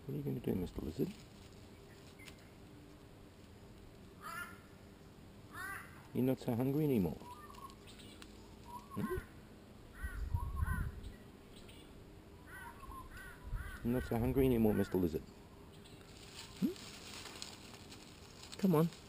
What are you going to do, Mr. Lizard? You're not so hungry anymore. Hmm? You're not so hungry anymore, Mr. Lizard. Hmm? Come on.